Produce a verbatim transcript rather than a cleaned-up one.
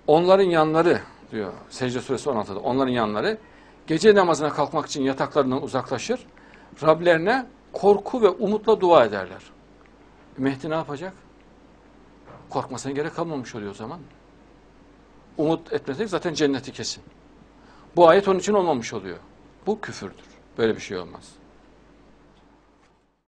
Onların yanları diyor Secde Suresi on altıda. Onların yanları gece namazına kalkmak için yataklarından uzaklaşır. Rablerine korku ve umutla dua ederler. Mehdi ne yapacak? Korkmasına gerek kalmamış oluyor o zaman. Umut etmesek zaten cenneti kesin. Bu ayet onun için olmamış oluyor. Bu küfürdür. Böyle bir şey olmaz.